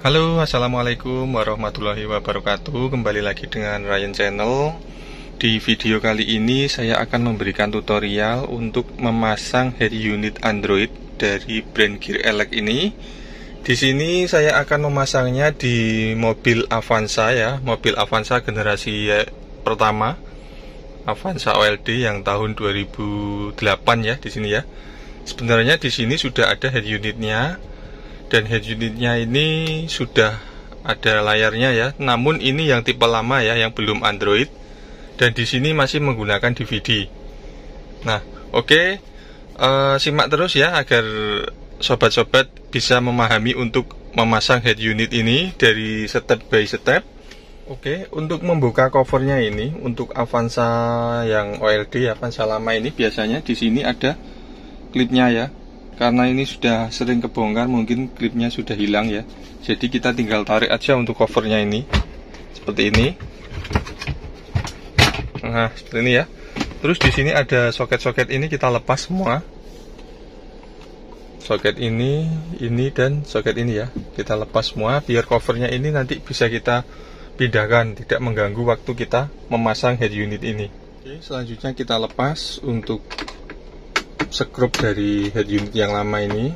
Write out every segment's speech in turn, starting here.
Halo, assalamualaikum warahmatullahi wabarakatuh. Kembali lagi dengan Ryan Channel. Di video kali ini saya akan memberikan tutorial untuk memasang head unit Android dari brand Gear Elect ini. Di sini saya akan memasangnya di mobil Avanza ya, mobil Avanza generasi pertama, Avanza OLD yang tahun 2008 ya di sini ya. Sebenarnya di sini sudah ada head unitnya. Dan head unitnya ini sudah ada layarnya ya, namun ini yang tipe lama ya, yang belum Android. Dan di sini masih menggunakan DVD. Nah, oke, simak terus ya agar sobat-sobat bisa memahami untuk memasang head unit ini dari step by step. Oke, untuk membuka covernya ini untuk Avanza yang OLD, Avanza lama ini biasanya di sini ada klipnya ya. Karena ini sudah sering kebongkar, mungkin klipnya sudah hilang ya. Jadi kita tinggal tarik aja untuk covernya ini, seperti ini. Nah, seperti ini ya. Terus di sini ada soket-soket ini kita lepas semua. Soket ini dan soket ini ya. Kita lepas semua biar covernya ini nanti bisa kita pindahkan, tidak mengganggu waktu kita memasang head unit ini. Oke, selanjutnya kita lepas untuk skrup dari head unit yang lama ini.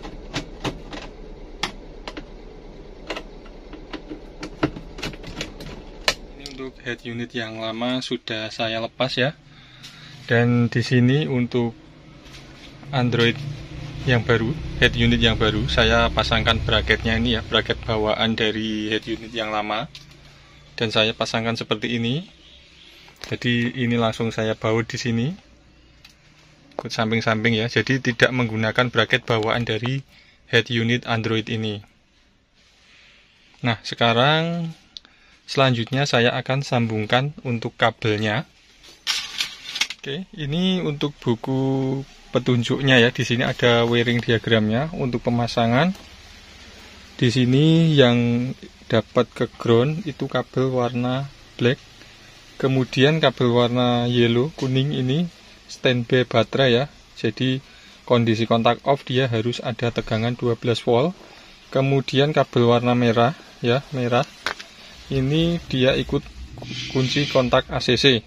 Ini untuk head unit yang lama sudah saya lepas ya. Dan di sini untuk Android yang baru, head unit yang baru, saya pasangkan bracketnya ini ya, bracket bawaan dari head unit yang lama. Dan saya pasangkan seperti ini. Jadi ini langsung saya baut di sini. Samping-samping ya, jadi tidak menggunakan bracket bawaan dari head unit Android ini. Nah, sekarang selanjutnya saya akan sambungkan untuk kabelnya. Oke, ini untuk buku petunjuknya ya. Di sini ada wiring diagramnya untuk pemasangan. Di sini yang dapat ke ground itu kabel warna black. Kemudian kabel warna yellow, kuning ini standby baterai ya. Jadi kondisi kontak off dia harus ada tegangan 12 volt. Kemudian kabel warna merah ya, merah. Ini dia ikut kunci kontak ACC.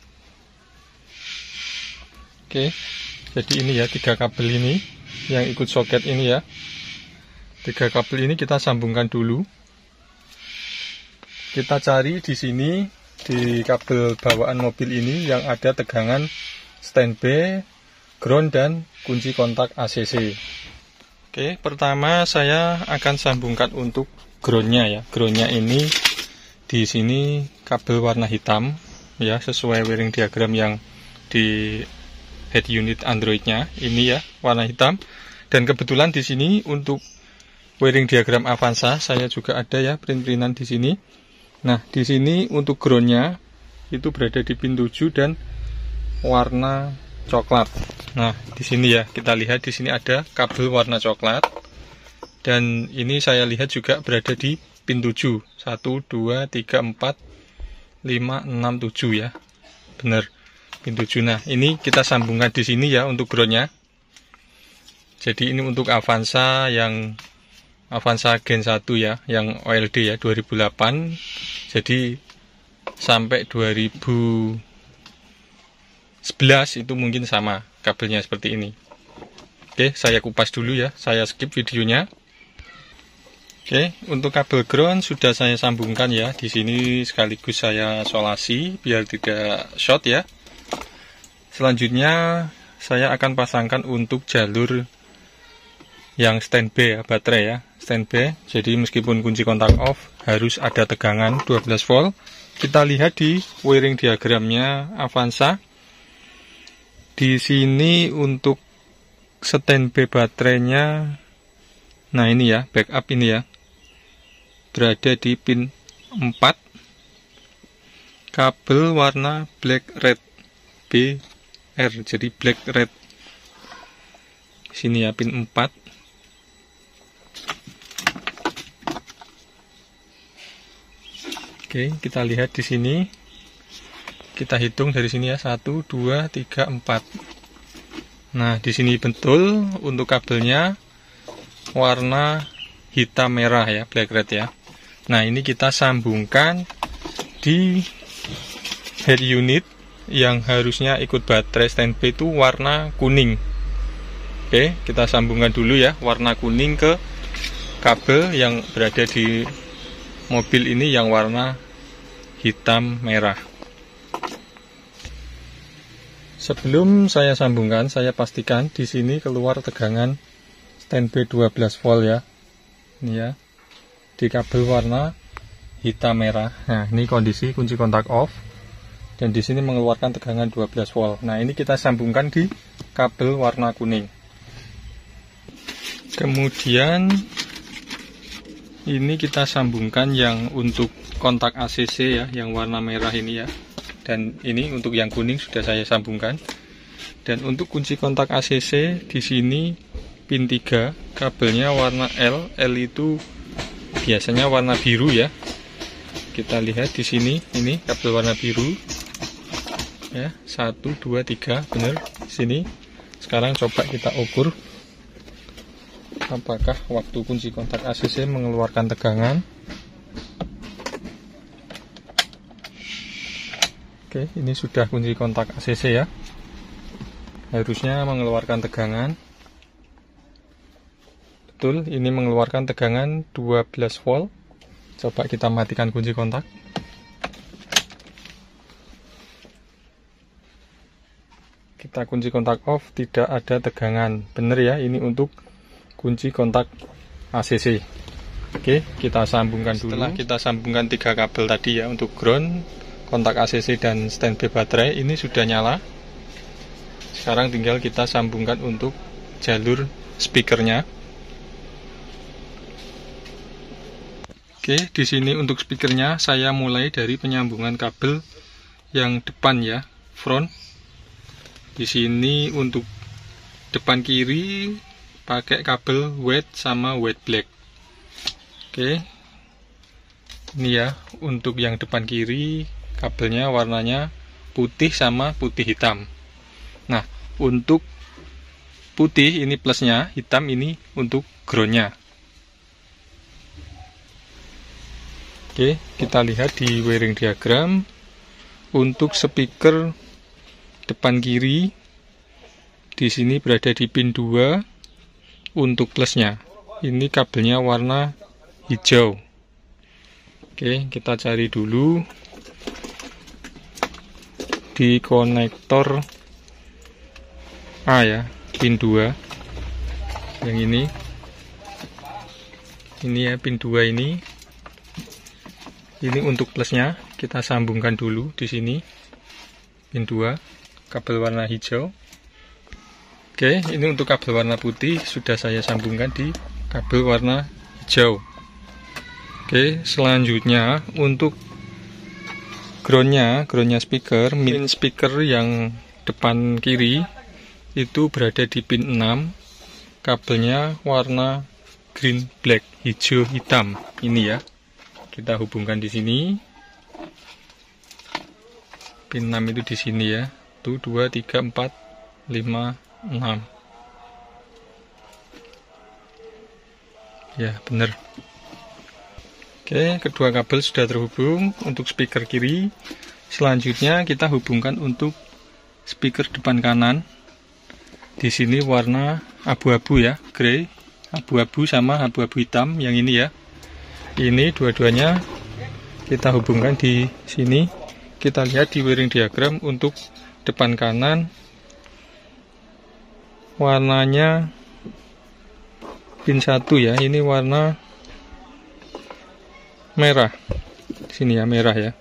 Oke. Jadi ini ya 3 kabel ini yang ikut soket ini ya. 3 kabel ini kita sambungkan dulu. Kita cari di sini di kabel bawaan mobil ini yang ada tegangan standby, ground, dan kunci kontak ACC. Oke, pertama saya akan sambungkan untuk groundnya ya. Groundnya ini di sini kabel warna hitam ya, sesuai wiring diagram yang di head unit Androidnya ini ya, warna hitam. Dan kebetulan di sini untuk wiring diagram Avanza saya juga ada ya, print-printan di sini. Nah, di sini untuk groundnya itu berada di pin 7 dan warna coklat. Nah, di sini ya, kita lihat di sini ada kabel warna coklat. Dan ini saya lihat juga berada di pin 7. 1 2 3 4 5 6 7 ya. Benar. Pin 7. Nah, ini kita sambungkan di sini ya untuk groundnya. Jadi ini untuk Avanza yang Avanza Gen 1 ya, yang OLD ya 2008. Jadi sampai 2011 itu mungkin sama kabelnya seperti ini. Oke, saya kupas dulu ya, saya skip videonya. Oke, untuk kabel ground sudah saya sambungkan ya. Di sini sekaligus saya solasi biar tidak short ya. Selanjutnya saya akan pasangkan untuk jalur yang standby ya, baterai ya, standby. Jadi meskipun kunci kontak off harus ada tegangan 12 volt. Kita lihat di wiring diagramnya Avanza. Di sini untuk standby baterainya, nah ini ya, backup ini ya, berada di pin 4. Kabel warna black red BR, jadi black red. Sini ya, pin 4. Oke, kita lihat di sini. Kita hitung dari sini ya, 1 2 3 4. Nah, di sini betul untuk kabelnya warna hitam merah ya, black red ya. Nah, ini kita sambungkan di head unit yang harusnya ikut baterai standby itu warna kuning. Oke, kita sambungkan dulu ya warna kuning ke kabel yang berada di mobil ini yang warna hitam merah. Sebelum saya sambungkan, saya pastikan di sini keluar tegangan standby 12 volt ya. Ini ya. Di kabel warna hitam merah. Nah, ini kondisi kunci kontak off. Dan di sini mengeluarkan tegangan 12 volt. Nah, ini kita sambungkan di kabel warna kuning. Kemudian ini kita sambungkan yang untuk kontak ACC ya, yang warna merah ini ya. Dan ini untuk yang kuning sudah saya sambungkan. Dan untuk kunci kontak ACC di sini pin 3, kabelnya warna L. L itu biasanya warna biru ya. Kita lihat di sini, ini kabel warna biru. Ya, 1 2 3 benar di sini. Sekarang coba kita ukur apakah waktu kunci kontak ACC mengeluarkan tegangan. Oke, ini sudah kunci kontak ACC ya. Harusnya mengeluarkan tegangan. Betul, ini mengeluarkan tegangan 12 volt. Coba kita matikan kunci kontak. Kita kunci kontak off, tidak ada tegangan. Benar ya, ini untuk kunci kontak ACC. Oke, kita sambungkan dulu. Setelah kita sambungkan 3 kabel tadi ya untuk ground, kontak ACC dan standby baterai, ini sudah nyala. Sekarang tinggal kita sambungkan untuk jalur speakernya. Oke, di sini untuk speakernya saya mulai dari penyambungan kabel yang depan ya, front. Di sini untuk depan kiri pakai kabel white sama white black. Oke. Ini ya, untuk yang depan kiri kabelnya warnanya putih sama putih hitam. Nah, untuk putih ini plusnya, hitam ini untuk groundnya. Oke, kita lihat di wiring diagram. Untuk speaker depan kiri di sini berada di pin 2 untuk plusnya. Ini kabelnya warna hijau. Oke, kita cari dulu di konektor A ya, pin 2 yang ini ya, pin 2 ini untuk plusnya. Kita sambungkan dulu di sini pin 2 kabel warna hijau. Oke, ini untuk kabel warna putih sudah saya sambungkan di kabel warna hijau. Oke, selanjutnya untuk groundnya speaker, main speaker yang depan kiri itu berada di pin 6. Kabelnya warna green black, hijau hitam ini ya. Kita hubungkan di sini. Pin 6 itu di sini ya. 1 2 3 4 5 6. Ya, benar. Oke, kedua kabel sudah terhubung untuk speaker kiri. Selanjutnya kita hubungkan untuk speaker depan kanan. Di sini warna abu-abu ya, grey, abu-abu sama abu-abu hitam yang ini ya. Ini dua-duanya kita hubungkan di sini. Kita lihat di wiring diagram untuk depan kanan warnanya pin 1 ya. Ini warna merah. Di sini ya, merah ya.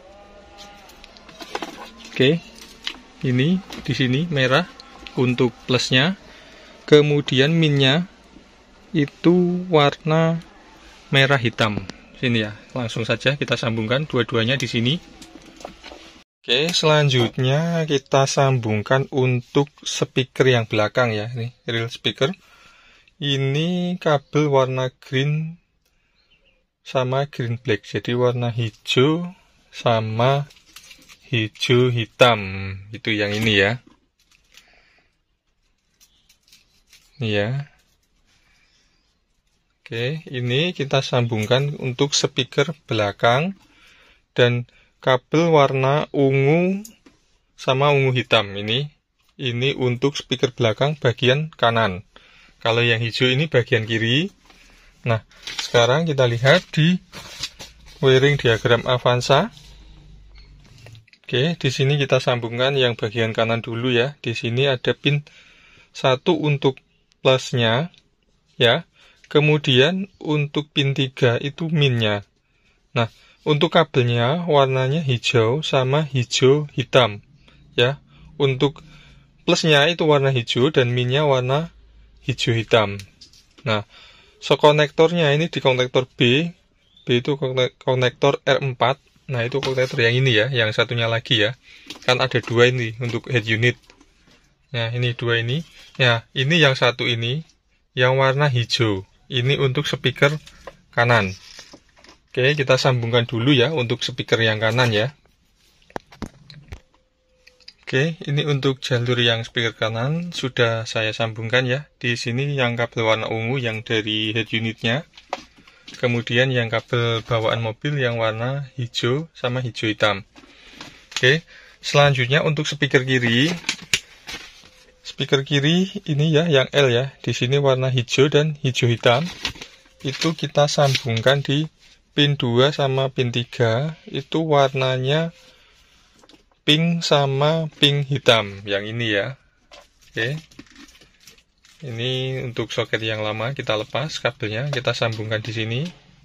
Oke. Ini di sini merah untuk plusnya. Kemudian minnya itu warna merah hitam. Sini ya, langsung saja kita sambungkan dua-duanya di sini. Oke, selanjutnya kita sambungkan untuk speaker yang belakang ya, ini real speaker. Ini kabel warna green sama green black, jadi warna hijau sama hijau hitam, itu yang ini ya. Ini ya. Oke, ini kita sambungkan untuk speaker belakang dan kabel warna ungu sama ungu hitam ini untuk speaker belakang bagian kanan. Kalau yang hijau ini bagian kiri. Nah, sekarang kita lihat di wiring diagram Avanza. Oke, di sini kita sambungkan yang bagian kanan dulu ya. Di sini ada pin 1 untuk plusnya ya. Kemudian untuk pin 3 itu minnya. Nah, untuk kabelnya warnanya hijau sama hijau hitam ya. Untuk plusnya itu warna hijau dan minnya warna hijau hitam. Nah, konektornya ini di konektor B itu konektor R4. Nah, itu konektor yang ini ya, yang satunya lagi ya. Kan ada 2 ini untuk head unit. Nah, ini 2 ini. Ya, ini yang satu ini yang warna hijau. Ini untuk speaker kanan. Oke, kita sambungkan dulu ya untuk speaker yang kanan ya. Oke, ini untuk jalur yang speaker kanan sudah saya sambungkan ya. Di sini yang kabel warna ungu yang dari head unitnya. Kemudian yang kabel bawaan mobil yang warna hijau sama hijau hitam. Oke, selanjutnya untuk speaker kiri. Speaker kiri ini ya, yang L ya. Di sini warna hijau dan hijau hitam. Itu kita sambungkan di pin 2 sama pin 3. Itu warnanya pink sama pink hitam. Yang ini ya. Oke. Ini untuk soket yang lama kita lepas kabelnya, kita sambungkan di sini.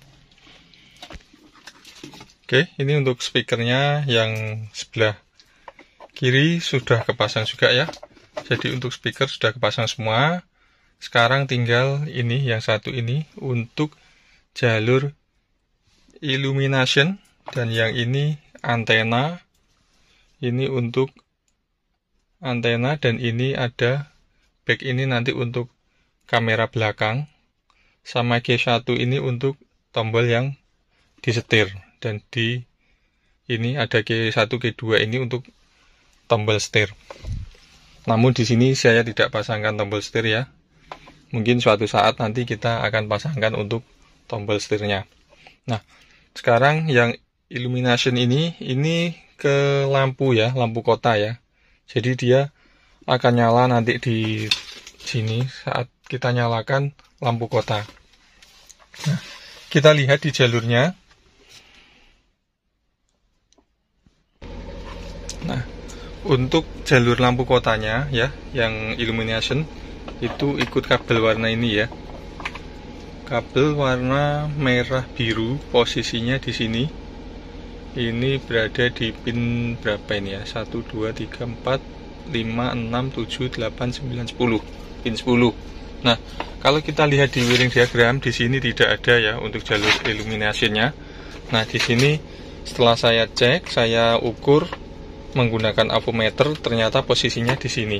Oke, ini untuk speakernya yang sebelah kiri sudah kepasang juga ya. Jadi untuk speaker sudah kepasang semua. Sekarang tinggal ini yang satu ini untuk jalur illumination dan yang ini antena. Ini untuk antena dan ini ada back ini nanti untuk kamera belakang. Sama G1 ini untuk tombol yang disetir dan di ini ada G1 G2 ini untuk tombol setir. Namun di sini saya tidak pasangkan tombol setir ya. Mungkin suatu saat nanti kita akan pasangkan untuk tombol setirnya. Nah, sekarang yang illumination ini ke lampu ya, lampu kota ya. Jadi dia akan nyala nanti di sini saat kita nyalakan lampu kota. Nah, kita lihat di jalurnya. Nah, untuk jalur lampu kotanya ya, yang illumination itu ikut kabel warna ini ya. Kabel warna merah biru, posisinya di sini. Ini berada di pin berapa ini ya? 1 2 3 4 5 6 7 8 9 10. Pin 10. Nah, kalau kita lihat di wiring diagram di sini tidak ada ya untuk jalur illuminationnya. Nah, di sini setelah saya cek, saya ukur menggunakan avometer, ternyata posisinya di sini.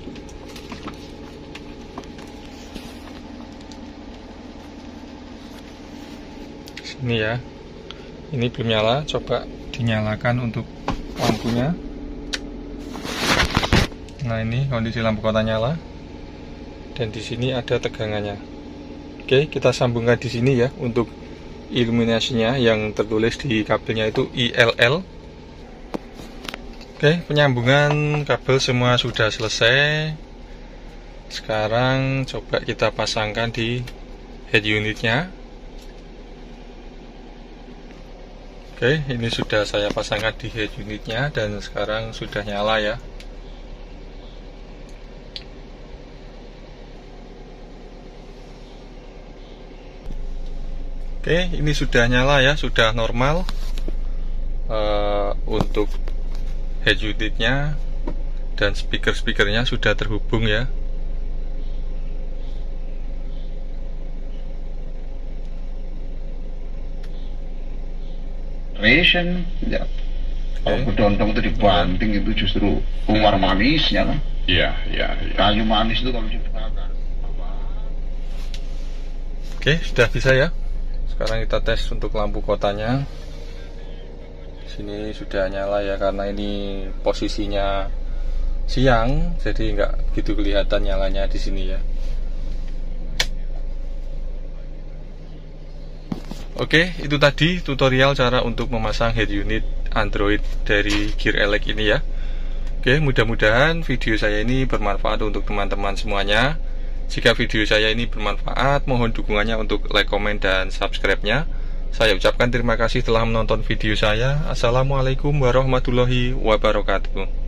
Sini ya. Ini belum nyala, coba dinyalakan untuk lampunya. Nah, ini kondisi lampu kota nyala. Dan di sini ada tegangannya. Oke, kita sambungkan di sini ya untuk illuminasinya yang tertulis di kabelnya itu ILL. Oke, penyambungan kabel semua sudah selesai. Sekarang coba kita pasangkan di head unitnya. Oke, ini sudah saya pasangkan di head unitnya dan sekarang sudah nyala ya. Oke, ini sudah nyala ya, sudah normal. Untuk head unitnya dan speaker-speakernya sudah terhubung ya. Ration ya. Kalau bedondong itu dibanting itu justru umar manisnya kan. Iya. Kayu manis itu kalau dibakar. Oke, sudah bisa ya. Sekarang kita tes untuk lampu kotanya. Sini sudah nyala ya, karena ini posisinya siang, jadi nggak gitu kelihatan nyalanya di sini ya. Oke, itu tadi tutorial cara untuk memasang head unit Android dari Gear Elec ini ya. Oke, mudah-mudahan video saya ini bermanfaat untuk teman-teman semuanya. Jika video saya ini bermanfaat, mohon dukungannya untuk like, komen, dan subscribe-nya. Saya ucapkan terima kasih telah menonton video saya. Assalamualaikum warahmatullahi wabarakatuh.